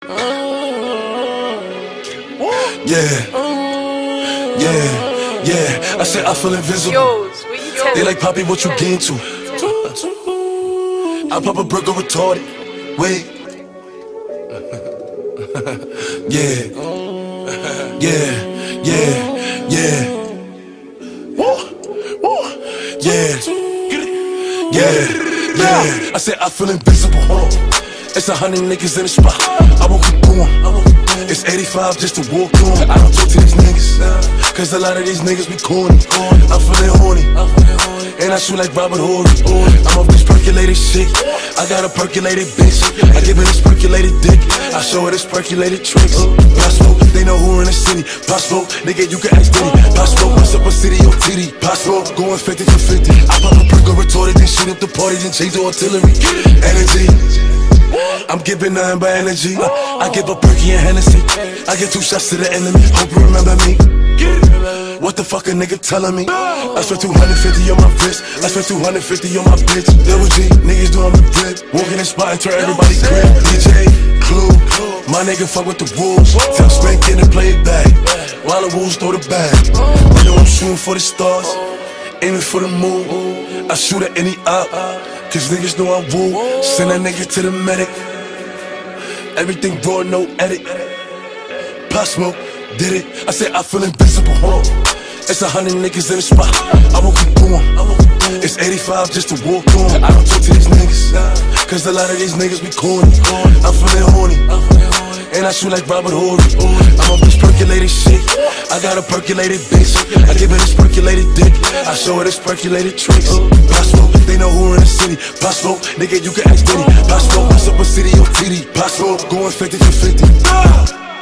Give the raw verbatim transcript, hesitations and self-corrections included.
Yeah, yeah, yeah. I said I feel invisible. They like, Poppy, what you getting to? I pop a burger retarded. Wait. Yeah, yeah, yeah, yeah. Yeah, yeah, yeah. I said I feel invisible. It's a hundred niggas in the spot. I won't keep going. It's eighty-five just to walk on. I don't talk to these niggas, cause a lot of these niggas be corny. I'm feeling horny, and I shoot like Robert Horry. I'm off this percolated shit. I got a percolated bitch. I give her this percolated dick. I show her this percolated tricks. Possible, they know who in the city. Possible, nigga, you can ask Diddy. Possible, what's up a city or titty? Possible, going fifty for fifty. I pop a perk or retarded, then shoot up the party, then change the artillery. Energy, I'm giving nothing but energy. I give a perky and Hennessy. I give two shots to the enemy. Hope you remember me. What the fuck a nigga telling me? I spent two hundred fifty on my wrist. I spent two hundred fifty on my bitch. Double G, niggas doing the grip. Walking in spot and turn everybody grip. D J, Clue, my nigga fuck with the wolves. Tell Spank in and play it back, while the wolves throw the bag. You know I'm shooting for the stars, aiming for the moon. I shoot at any op, cause niggas know I'm woo. Send that nigga to the medic. Everything raw, no edit. Pop Smoke, did it. I said I feel invisible. It's a hundred niggas in the spot. I won't keep going. It's eighty-five just to walk on. I don't talk to these niggas, cause a lot of these niggas be corny. I'm feeling horny, and I shoot like Robert Horry. I'm off this percolated shit. I got a percolated bitch. I give her this percolated dick. I show her this percolated tricks. Possible, they know who in the city. Possible, nigga, you can ask Diddy. Possible, what's up a city or T D? Possible, going fifty for fifty.